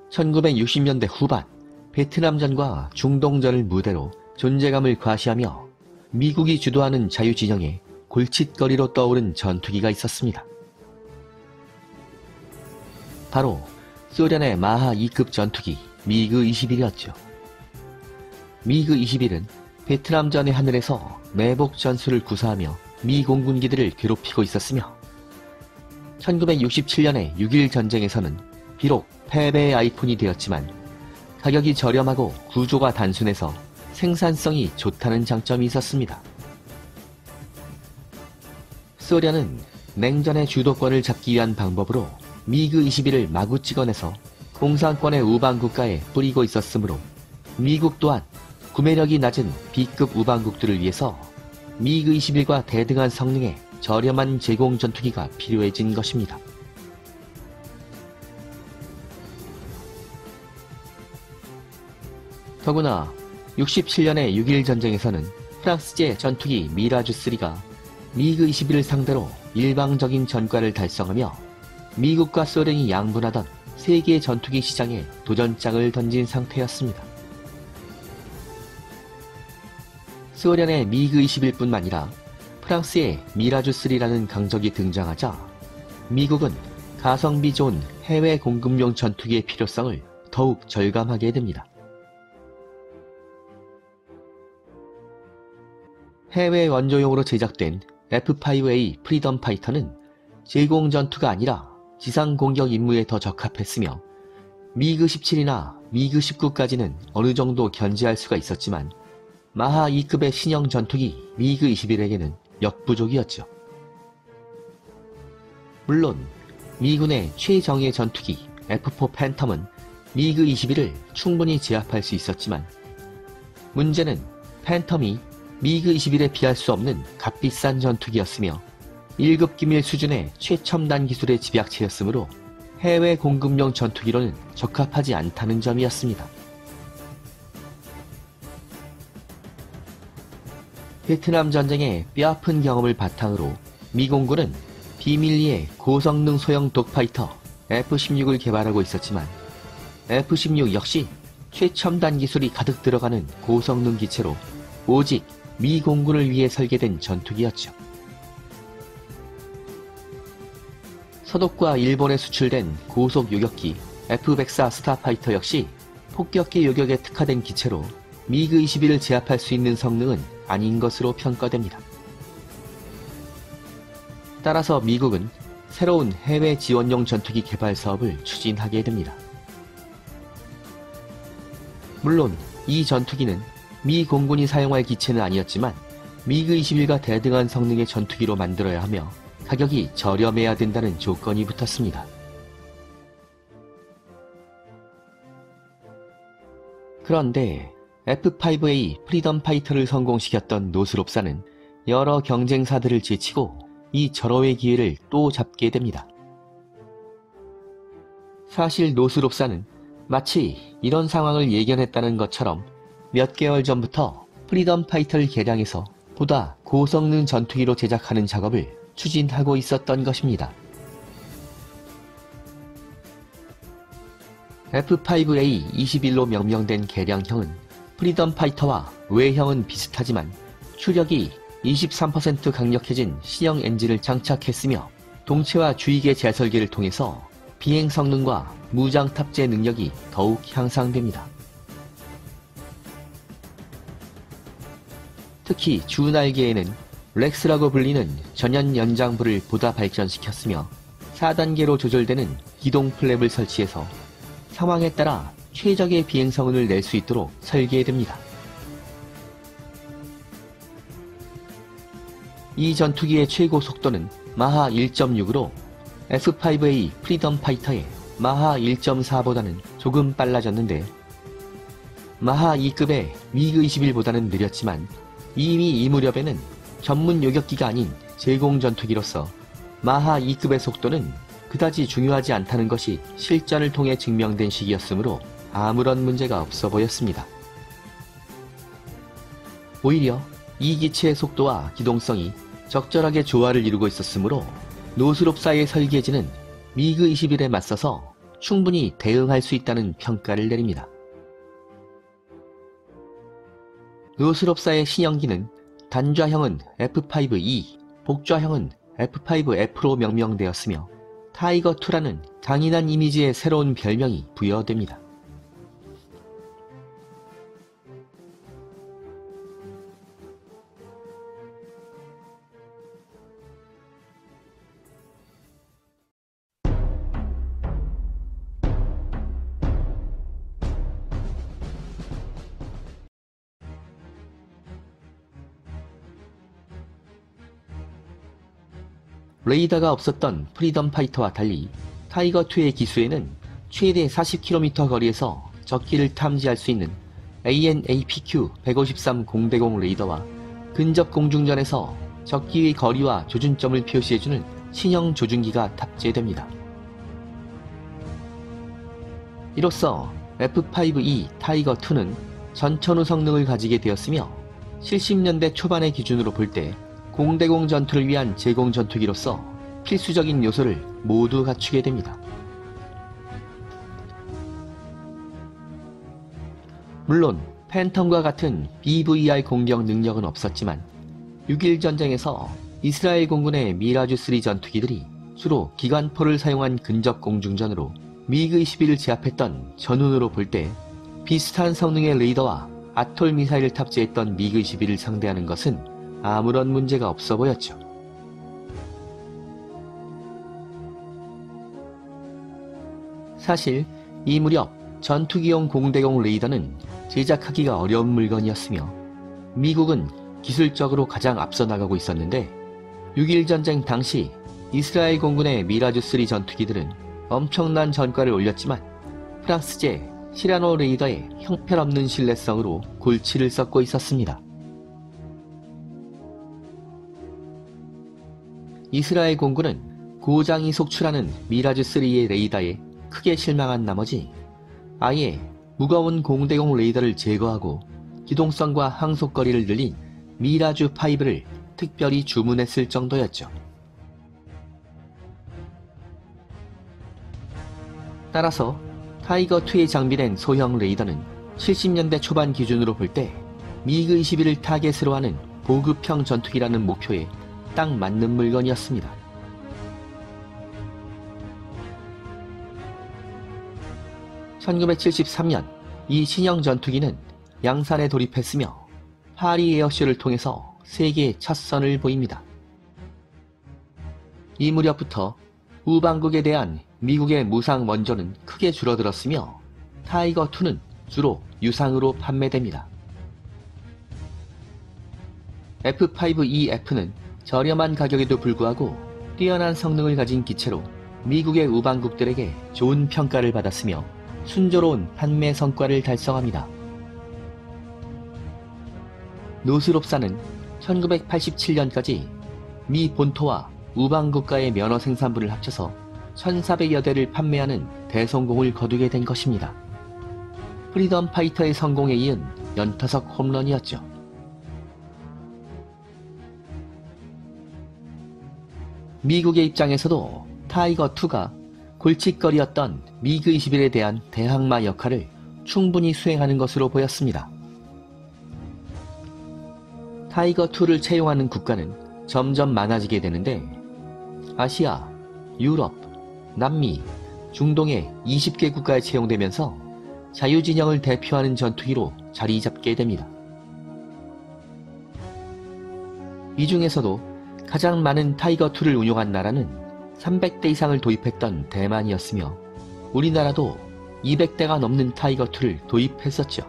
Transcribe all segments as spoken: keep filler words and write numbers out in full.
천구백육십 년대 후반 베트남전과 중동전을 무대로 존재감을 과시하며 미국이 주도하는 자유진영의 골칫거리로 떠오른 전투기가 있었습니다. 바로 소련의 마하 이급 전투기 미그 이십일이었죠. 미그 이십일은 베트남전의 하늘에서 매복 전술을 구사하며 미 공군기들을 괴롭히고 있었으며 천구백육십칠 년의 육일 전쟁에서는 비록 패배의 아이콘이 되었지만 가격이 저렴하고 구조가 단순해서 생산성이 좋다는 장점이 있었습니다. 소련은 냉전의 주도권을 잡기 위한 방법으로 미그 이십일을 마구 찍어내서 공산권의 우방국가에 뿌리고 있었으므로 미국 또한 구매력이 낮은 B급 우방국들을 위해서 미그 이십일과 대등한 성능의 저렴한 제공 전투기가 필요해진 것입니다. 더구나 육십칠 년의 육일 전쟁에서는 프랑스제 전투기 미라주 쓰리가 미그 이십일을 상대로 일방적인 전과를 달성하며 미국과 소련이 양분하던 세계 전투기 시장에 도전장을 던진 상태였습니다. 소련의 미그 이십일뿐만 아니라 프랑스의 미라주 쓰리라는 강적이 등장하자 미국은 가성비 좋은 해외 공급용 전투기의 필요성을 더욱 절감하게 됩니다. 해외 원조용으로 제작된 에프 파이브 에이 프리덤 파이터는 제공 전투가 아니라 지상 공격 임무에 더 적합했으며 미그 십칠이나 미그 십구까지는 어느 정도 견제할 수가 있었지만 마하 이급의 신형 전투기 미그 이십일에게는 역부족이었죠. 물론 미군의 최정예 전투기 에프 사 팬텀은 미그 이십일을 충분히 제압할 수 있었지만 문제는 팬텀이 미그 이십일에 비할 수 없는 값비싼 전투기였으며 일 급 기밀 수준의 최첨단 기술의 집약체였으므로 해외 공급용 전투기로는 적합하지 않다는 점이었습니다. 베트남 전쟁의 뼈아픈 경험을 바탕으로 미 공군은 비밀리에 고성능 소형 독파이터 에프 십육을 개발하고 있었지만 에프 십육 역시 최첨단 기술이 가득 들어가는 고성능 기체로 오직 미 공군을 위해 설계된 전투기였죠. 서독과 일본에 수출된 고속 요격기 에프 백사 스타파이터 역시 폭격기 요격에 특화된 기체로 미그 이십일을 제압할 수 있는 성능은 아닌 것으로 평가됩니다. 따라서 미국은 새로운 해외 지원용 전투기 개발 사업을 추진하게 됩니다. 물론 이 전투기는 미 공군이 사용할 기체는 아니었지만 미그 이십일과 대등한 성능의 전투기로 만들어야 하며 가격이 저렴해야 된다는 조건이 붙었습니다. 그런데 에프 파이브 에이 프리덤 파이터를 성공시켰던 노스롭사는 여러 경쟁사들을 제치고 이 절호의 기회를 또 잡게 됩니다. 사실 노스롭사는 마치 이런 상황을 예견했다는 것처럼 몇 개월 전부터 프리덤 파이터를 개량해서 보다 고성능 전투기로 제작하는 작업을 추진하고 있었던 것입니다. 에프 파이브 에이 이십일로 명명된 개량형은 프리덤 파이터와 외형은 비슷하지만 추력이 이십삼 퍼센트 강력해진 신형 엔진을 장착했으며 동체와 주익의 재설계를 통해서 비행 성능과 무장 탑재 능력이 더욱 향상됩니다. 특히 주날개에는 렉스라고 불리는 전연 연장부를 보다 발전시켰으며 사 단계로 조절되는 기동 플랩을 설치해서 상황에 따라 최적의 비행 성능을 낼 수 있도록 설계됩니다. 이 전투기의 최고 속도는 마하 일 점 육으로 에프 파이브 에이 프리덤 파이터의 마하 일 점 사보다는 조금 빨라졌는데 마하 이급의 미그 이십일보다는 느렸지만 이미 이 무렵에는 전문 요격기가 아닌 제공 전투기로서 마하 이급의 속도는 그다지 중요하지 않다는 것이 실전을 통해 증명된 시기였으므로 아무런 문제가 없어 보였습니다. 오히려 이 기체의 속도와 기동성이 적절하게 조화를 이루고 있었으므로 노스롭사의 설계지는 미그 이십일에 맞서서 충분히 대응할 수 있다는 평가를 내립니다. 노스롭사의 신형기는 단좌형은 에프 파이브 이, 복좌형은 에프 파이브 에프로 명명되었으며 타이거이라는 강인한 이미지의 새로운 별명이 부여됩니다. 레이더가 없었던 프리덤 파이터와 달리 타이거이의 기수에는 최대 사십 킬로미터 거리에서 적기를 탐지할 수 있는 에이 엔 에이 피 큐 백오십삼 공대공 레이더와 근접 공중전에서 적기의 거리와 조준점을 표시해주는 신형 조준기가 탑재됩니다. 이로써 에프 파이브 이 타이거이는 전천후 성능을 가지게 되었으며 칠십 년대 초반의 기준으로 볼 때 공대공 전투를 위한 제공 전투기로서 필수적인 요소를 모두 갖추게 됩니다. 물론 팬텀과 같은 비 브이 알 공격 능력은 없었지만 육일 전쟁에서 이스라엘 공군의 미라주 쓰리 전투기들이 주로 기관포를 사용한 근접 공중전으로 미그 이십일을 제압했던 전운으로 볼 때 비슷한 성능의 레이더와 아톨 미사일을 탑재했던 미그 이십일을 상대하는 것은 아무런 문제가 없어 보였죠. 사실 이 무렵 전투기용 공대공 레이더는 제작하기가 어려운 물건이었으며 미국은 기술적으로 가장 앞서 나가고 있었는데 육일 전쟁 당시 이스라엘 공군의 미라주 쓰리 전투기들은 엄청난 전과를 올렸지만 프랑스제 시라노 레이더의 형편없는 신뢰성으로 골치를 썩고 있었습니다. 이스라엘 공군은 고장이 속출하는 미라주 쓰리의 레이더에 크게 실망한 나머지 아예 무거운 공대공 레이더를 제거하고 기동성과 항속거리를 늘린 미라주 파이브를 특별히 주문했을 정도였죠. 따라서 타이거이에 장비된 소형 레이더는 칠십 년대 초반 기준으로 볼 때 미그 이십일을 타겟으로 하는 보급형 전투기라는 목표에 딱 맞는 물건이었습니다. 천구백칠십삼 년 이 신형 전투기는 양산에 돌입했으며 파리 에어쇼를 통해서 세계 첫 선을 보입니다. 이 무렵부터 우방국에 대한 미국의 무상 원조는 크게 줄어들었으며 타이거이는 주로 유상으로 판매됩니다. 에프 파이브 이 에프는 저렴한 가격에도 불구하고 뛰어난 성능을 가진 기체로 미국의 우방국들에게 좋은 평가를 받았으며 순조로운 판매 성과를 달성합니다. 노스롭사는 천구백팔십칠 년까지 미 본토와 우방국가의 면허 생산분을 합쳐서 천사백여 대를 판매하는 대성공을 거두게 된 것입니다. 프리덤 파이터의 성공에 이은 연타석 홈런이었죠. 미국의 입장에서도 타이거이가 골칫거리였던 미그 이십일에 대한 대항마 역할을 충분히 수행하는 것으로 보였습니다. 타이거이를 채용하는 국가는 점점 많아지게 되는데 아시아, 유럽, 남미, 중동의 이십 개 국가에 채용되면서 자유진영을 대표하는 전투기로 자리 잡게 됩니다. 이 중에서도 가장 많은 타이거이를 운용한 나라는 삼백 대 이상을 도입했던 대만이었으며 우리나라도 이백 대가 넘는 타이거이를 도입했었죠.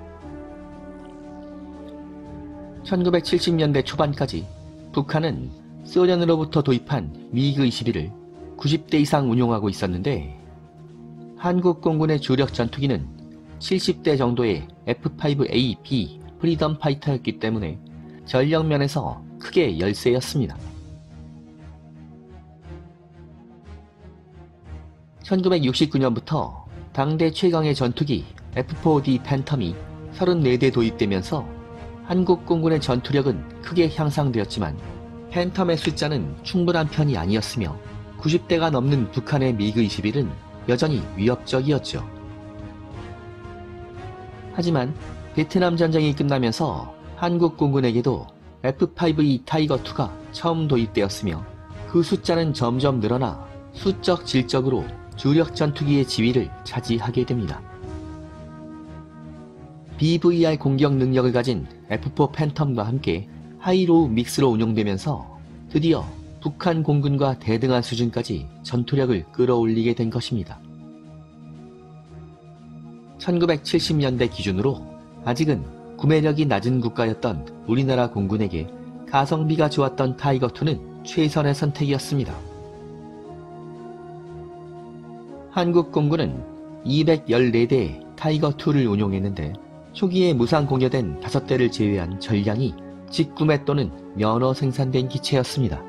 천구백칠십 년대 초반까지 북한은 소련으로부터 도입한 미그 이십일을 구십 대 이상 운용하고 있었는데 한국 공군의 주력 전투기는 칠십 대 정도의 에프 파이브 에이 비 프리덤 파이터였기 때문에 전력면에서 크게 열세였습니다. 천구백육십구 년부터 당대 최강의 전투기 에프 포 디 팬텀이 서른네 대 도입되면서 한국 공군의 전투력은 크게 향상되었지만 팬텀의 숫자는 충분한 편이 아니었으며 구십 대가 넘는 북한의 미그 이십일은 여전히 위협적이었죠. 하지만 베트남 전쟁이 끝나면서 한국 공군에게도 에프 파이브 이 타이거-투가 처음 도입되었으며 그 숫자는 점점 늘어나 수적 질적으로 주력 전투기의 지위를 차지하게 됩니다. 비 브이 알 공격 능력을 가진 에프 사 팬텀과 함께 하이로우 믹스로 운용되면서 드디어 북한 공군과 대등한 수준까지 전투력을 끌어올리게 된 것입니다. 천구백칠십 년대 기준으로 아직은 구매력이 낮은 국가였던 우리나라 공군에게 가성비가 좋았던 타이거-투는 최선의 선택이었습니다. 한국 공군은 이백십사 대의 타이거-투를 운용했는데 초기에 무상 공여된 다섯 대를 제외한 전량이 직구매 또는 면허 생산된 기체였습니다.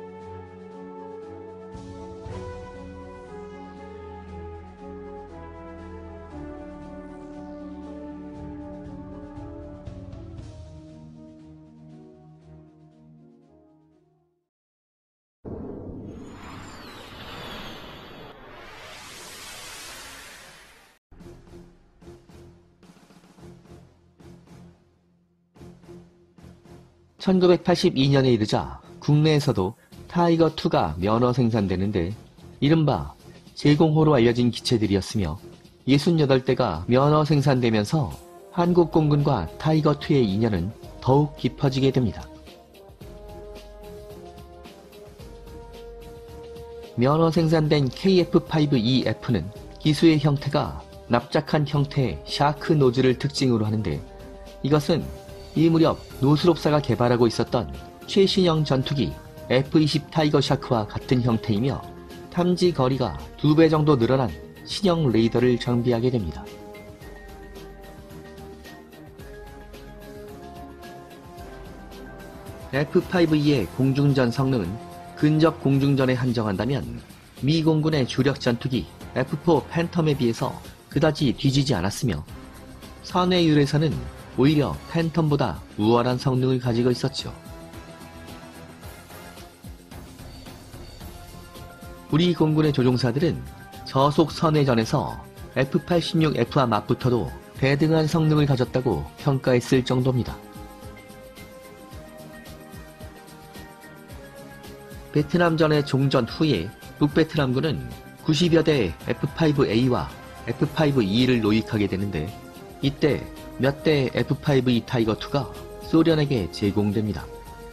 천구백팔십이 년에 이르자 국내에서도 타이거-투가 면허 생산되는데 이른바 제공호로 알려진 기체들이었으며 육십팔 대가 면허 생산되면서 한국 공군과 타이거-투의 인연은 더욱 깊어지게 됩니다. 면허 생산된 케이 에프 파이브 이 에프는 기수의 형태가 납작한 형태의 샤크 노즐을 특징으로 하는데 이것은 이 무렵 노스롭사가 개발하고 있었던 최신형 전투기 에프 이십 타이거 샤크와 같은 형태이며 탐지 거리가 두 배 정도 늘어난 신형 레이더를 장비하게 됩니다. 에프 파이브 이의 공중전 성능은 근접 공중전에 한정한다면 미 공군의 주력 전투기 에프 사 팬텀에 비해서 그다지 뒤지지 않았으며 선외율에서는 오히려 팬텀보다 우월한 성능을 가지고 있었죠. 우리 공군의 조종사들은 저속 선외전에서 에프 팔십육 에프와 맞붙어도 대등한 성능을 가졌다고 평가했을 정도입니다. 베트남전의 종전 후에 북베트남군은 구십여 대의 에프 파이브 에이와 에프 파이브 이를 노획하게 되는데 이때 몇 대의 에프 파이브 이 타이거-투가 소련에게 제공됩니다.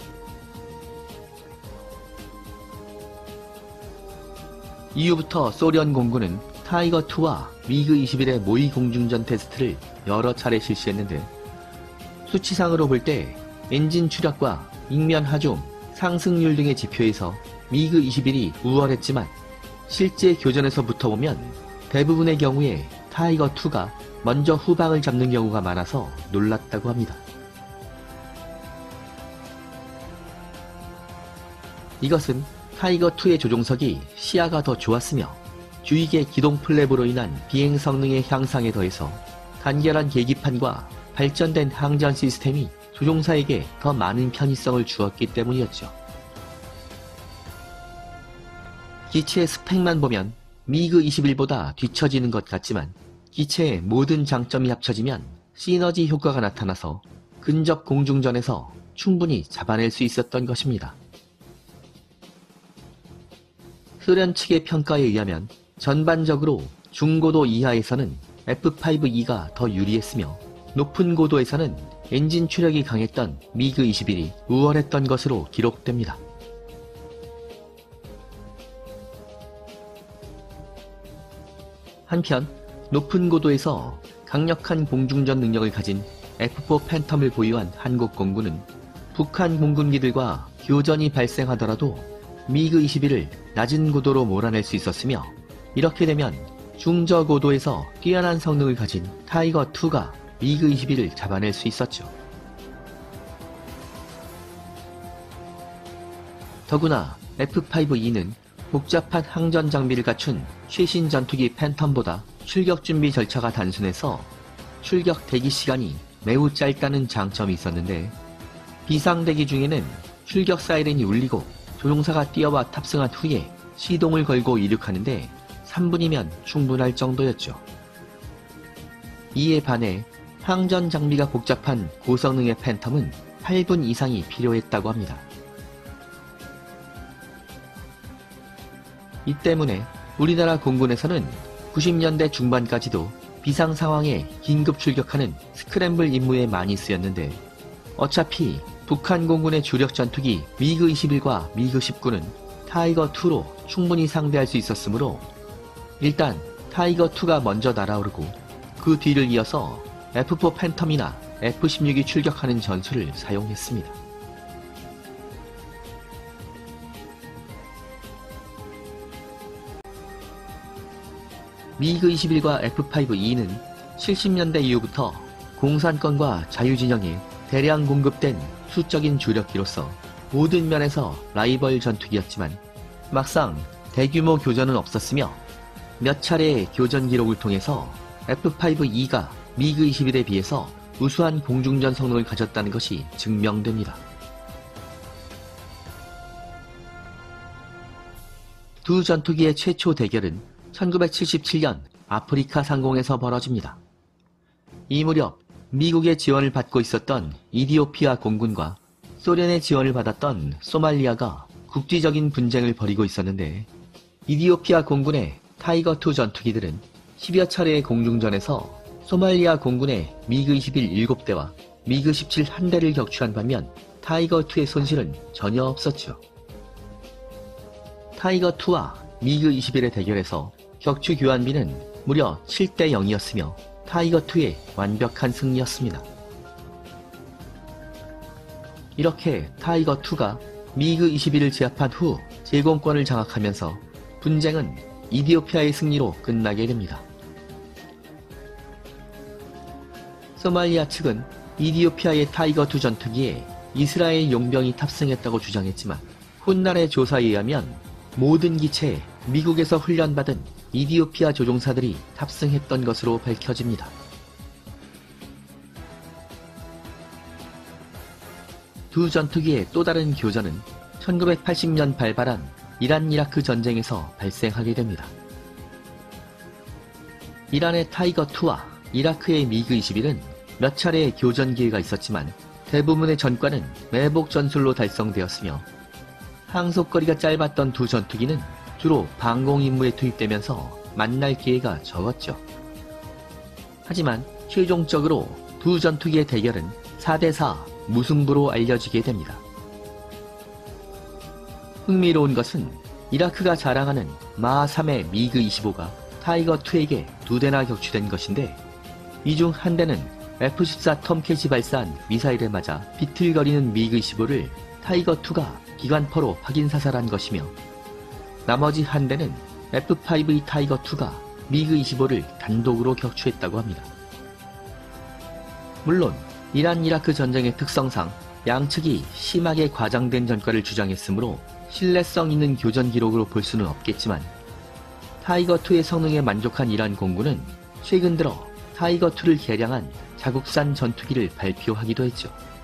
이후부터 소련 공군은 타이거-투와 미그 이십일의 모의 공중전 테스트를 여러 차례 실시했는데 수치상으로 볼 때 엔진 추력과 ing면 하중, 상승률 등의 지표에서 미그 이십일이 우월했지만 실제 교전에서 붙어보면 대부분의 경우에 타이거-투가 먼저 후방을 잡는 경우가 많아서 놀랐다고 합니다. 이것은 타이거-투의 조종석이 시야가 더 좋았으며 주익의 기동 플랩으로 인한 비행 성능의 향상에 더해서 간결한 계기판과 발전된 항전 시스템이 조종사에게 더 많은 편의성을 주었기 때문이었죠. 기체의 스펙만 보면 미그 이십일보다 뒤처지는 것 같지만 기체의 모든 장점이 합쳐지면 시너지 효과가 나타나서 근접 공중전에서 충분히 잡아낼 수 있었던 것입니다. 소련 측의 평가에 의하면 전반적으로 중고도 이하에서는 에프 파이브 이가 더 유리했으며 높은 고도에서는 엔진 추력이 강했던 미그 이십일이 우월했던 것으로 기록됩니다. 한편 높은 고도에서 강력한 공중전 능력을 가진 에프 사 팬텀을 보유한 한국 공군은 북한 공군기들과 교전이 발생하더라도 미그 이십일을 낮은 고도로 몰아낼 수 있었으며 이렇게 되면 중저고도에서 뛰어난 성능을 가진 타이거-투가 미그 이십일을 잡아낼 수 있었죠. 더구나 에프 파이브 이는 복잡한 항전 장비를 갖춘 최신 전투기 팬텀보다 출격 준비 절차가 단순해서 출격 대기 시간이 매우 짧다는 장점이 있었는데 비상대기 중에는 출격 사이렌이 울리고 조종사가 뛰어와 탑승한 후에 시동을 걸고 이륙하는데 삼 분이면 충분할 정도였죠. 이에 반해 항전 장비가 복잡한 고성능의 팬텀은 팔 분 이상이 필요했다고 합니다. 이 때문에 우리나라 공군에서는 구십 년대 중반까지도 비상 상황에 긴급 출격하는 스크램블 임무에 많이 쓰였는데, 어차피 북한 공군의 주력 전투기 미그 이십일과 미그 십구는 타이거이로 충분히 상대할 수 있었으므로 일단 타이거이가 먼저 날아오르고 그 뒤를 이어서 에프 사 팬텀이나 에프 십육이 출격하는 전술을 사용했습니다. 미그 이십일과 에프 오 이는 칠십 년대 이후부터 공산권과 자유진영에 대량 공급된 수적인 주력기로서 모든 면에서 라이벌 전투기였지만 막상 대규모 교전은 없었으며 몇 차례의 교전 기록을 통해서 에프 오 이가 미그 이십일에 비해서 우수한 공중전 성능을 가졌다는 것이 증명됩니다. 두 전투기의 최초 대결은 천구백칠십칠 년 아프리카 상공에서 벌어집니다. 이 무렵 미국의 지원을 받고 있었던 이디오피아 공군과 소련의 지원을 받았던 소말리아가 국지적인 분쟁을 벌이고 있었는데, 이디오피아 공군의 타이거 이 전투기들은 십여 차례의 공중전에서 소말리아 공군의 미그 이십일 일곱 대와 미그 십칠 한 대를 격추한 반면 타이거 이의 손실은 전혀 없었죠. 타이거 이와 미그 이십일의 대결에서 격추 교환비는 무려 칠 대 영이었으며 타이거 이의 완벽한 승리였습니다. 이렇게 타이거 이가 미그 이십일을 제압한 후 제공권을 장악하면서 분쟁은 이디오피아의 승리로 끝나게 됩니다. 소말리아 측은 이디오피아의 타이거 이 전투기에 이스라엘 용병이 탑승했다고 주장했지만 훗날의 조사에 의하면 모든 기체에 미국에서 훈련받은 이디오피아 조종사들이 탑승했던 것으로 밝혀집니다. 두 전투기의 또 다른 교전은 천구백팔십 년 발발한 이란-이라크 전쟁에서 발생하게 됩니다. 이란의 타이거 이와 이라크의 미그 이십일은 몇 차례의 교전 기회가 있었지만 대부분의 전과는 매복 전술로 달성되었으며, 항속거리가 짧았던 두 전투기는 주로 방공 임무에 투입되면서 만날 기회가 적었죠. 하지만 최종적으로 두 전투기의 대결은 사 대 사 무승부로 알려지게 됩니다. 흥미로운 것은 이라크가 자랑하는 마하 삼의 미그 이십오가 타이거 이에게 두 대나 격추된 것인데, 이 중 한 대는 에프 십사 톰캣이 발사한 미사일에 맞아 비틀거리는 미그 이십오를 타이거 이가 기관포로 확인 사살한 것이며, 나머지 한 대는 에프 오 이 타이거 이가 미그 이십오를 단독으로 격추했다고 합니다. 물론 이란-이라크 전쟁의 특성상 양측이 심하게 과장된 전과를 주장했으므로 신뢰성 있는 교전 기록으로 볼 수는 없겠지만, 타이거 이의 성능에 만족한 이란 공군은 최근 들어 타이거 이를 개량한 자국산 전투기를 발표하기도 했죠.